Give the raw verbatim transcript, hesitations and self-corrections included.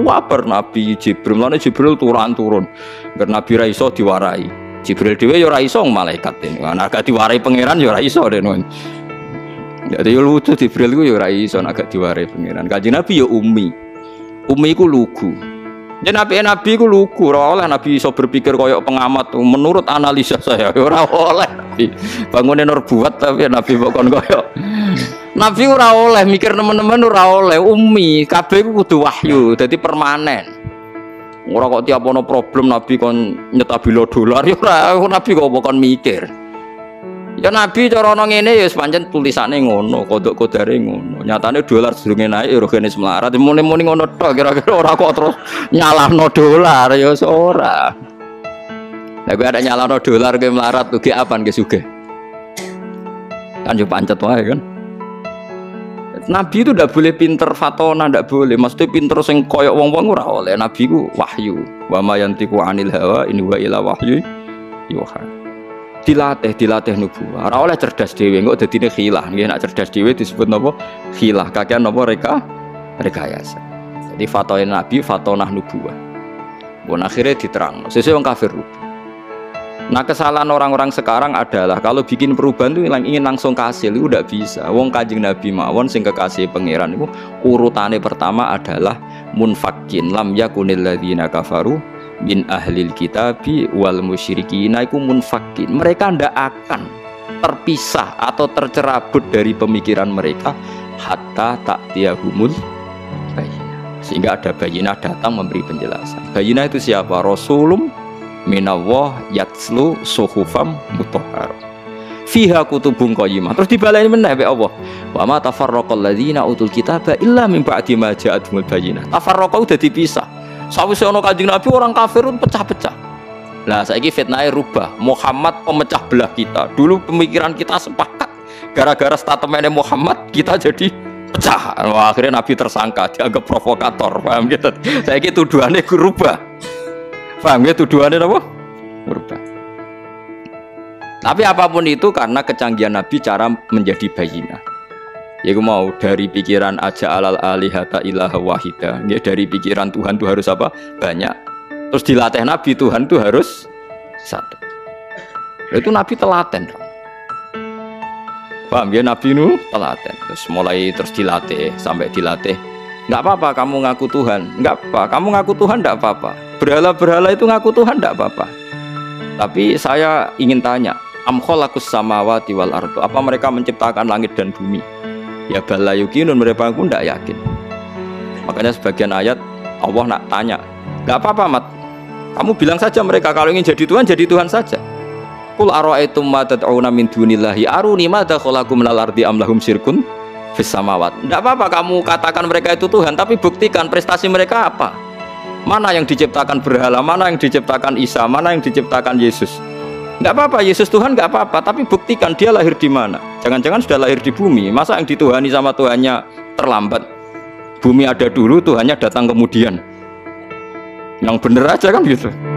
wabar Nabi Jibril. Lan Jibril turun-turun. Karena Nabi ra iso diwarai. Jibril dhewe ya ora iso malaikat ini. Ana agak diwarai pangeran ya ora iso den. Jadi yo lucu Jibril ku ya ora iso agak diwarai pangeran. Kanjeng Nabi ya ummi. Ummi ku lugu. Ya Nabi Nabi ku lugu, ora oleh Nabi iso berpikir koyok pengamat. Menurut analisa saya ora oleh Nabi. Bangune nur buat tapi Nabi kok koyok. Nabi ora oleh mikir teman-teman ora oleh ummi, kabeh ku kudu wahyu, dadi permanen. Ora kok tiap ono problem Nabi kon nyetabilo dolar ya ora, Nabi kok kon mikir. Ya Nabi cara ana ngene ya pancen tulisane ngono, kodok-kodare ngono. Nyatane dolar sedurunge naik ya rene melarat. Muni-muni ngono tok kira-kira ora kok terus nyalahno dolar ya ora. Lah kowe ada nyalahno dolar ke melarat ugi apan ke sugih. Kan yo pancet wae kan. Nabi itu ndak boleh pinter fatona, ndak boleh. Maksudnya pinter sing koyok wong-wong ora oleh. Nabi ku wahyu. Wa ma yantiqu anil hawa in huwa illa wahyu yuha. Dilatih, dilatih nubuwah. Ora oleh cerdas dhewe, engko dadine khilah. Nggih nek cerdas dhewe disebut napa? Khilah. Kakean napa reka? Rekayasa. Jadi fatwa Nabi fatonah nubuwah. Bon akhirnya diterang. Sesuk wong kafir rubah. Nah kesalahan orang-orang sekarang adalah kalau bikin perubahan itu ingin langsung hasil itu tidak bisa. Wong Kanjeng Nabi mawon sing kekasih pangeran itu urutane pertama adalah munfakin lam yakunil ladzina kafaru min ahlil kitabi wal musyrikin iku munfakin. Mereka ndak akan terpisah atau tercerabut dari pemikiran mereka hatta ta'tiyahumul bayyinah. Sehingga ada bayyinah datang memberi penjelasan. Bayyinah itu siapa? Rasulum minallah yatslu suhufam mutahhar fiha kutubun qayyimah. Terus dibaleni meneh be Allah. Wa ma tafarraqal ladzina utul kitaba illa min ba'di ma ja'atumul bayyinah. Tafarraqa udah dipisah. Sawise ana Kanjeng Nabi orang kafir pun pecah-pecah. Lah saiki fitnahe rubah. Muhammad pemecah belah kita. Dulu pemikiran kita sepakat. Gara-gara statementnya Muhammad kita jadi pecah. Wah, akhirnya Nabi tersangka, dianggap provokator. Paham gitu? Saiki tuduhannya rubah. Paham ya tuduhannya apa? Berubah. Tapi apapun itu karena kecanggihan Nabi cara menjadi bayyinah. Ya mau dari pikiran aja alal alihata ilaha wahida. Ya dari pikiran Tuhan itu harus apa? Banyak. Terus dilatih Nabi Tuhan itu harus satu. Itu Nabi telaten. Paham ya Nabi itu telaten. Terus mulai terus dilatih sampai dilatih. Enggak apa-apa kamu ngaku Tuhan. Enggak apa. Kamu ngaku Tuhan enggak apa-apa. Berhala-berhala itu ngaku Tuhan enggak apa-apa. Tapi saya ingin tanya, am khalaqus samawati wal ardu. Apa mereka menciptakan langit dan bumi? Ya bala yuqinun, mereka pun enggak yakin. Makanya sebagian ayat Allah nak tanya, enggak apa-apa Mat. Kamu bilang saja mereka kalau ingin jadi Tuhan, jadi Tuhan saja. Qul ara'aitum ma tad'una min dunillahi aruni madza khalaqu minal ardi am lahum syirkun fis samawat. Enggak apa-apa kamu katakan mereka itu Tuhan, tapi buktikan prestasi mereka apa? Mana yang diciptakan berhala, mana yang diciptakan Isa, mana yang diciptakan Yesus. Enggak apa-apa, Yesus Tuhan enggak apa-apa, tapi buktikan dia lahir di mana. Jangan-jangan sudah lahir di bumi. Masa yang dituhani sama Tuhannya terlambat? Bumi ada dulu, Tuhannya datang kemudian. Yang bener aja kan gitu.